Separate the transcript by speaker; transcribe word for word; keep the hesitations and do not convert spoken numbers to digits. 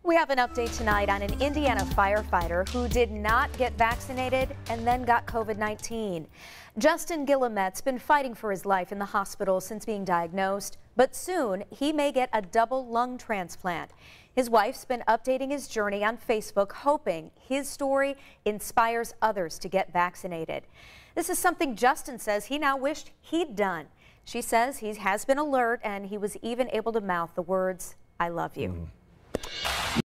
Speaker 1: We have an update tonight on an Indiana firefighter who did not get vaccinated and then got COVID nineteen. Justin Guillemette's been fighting for his life in the hospital since being diagnosed, but soon he may get a double lung transplant. His wife's been updating his journey on Facebook, hoping his story inspires others to get vaccinated. This is something Justin says he now wished he'd done. She says he has been alert and he was even able to mouth the words, "I love you."
Speaker 2: Mm.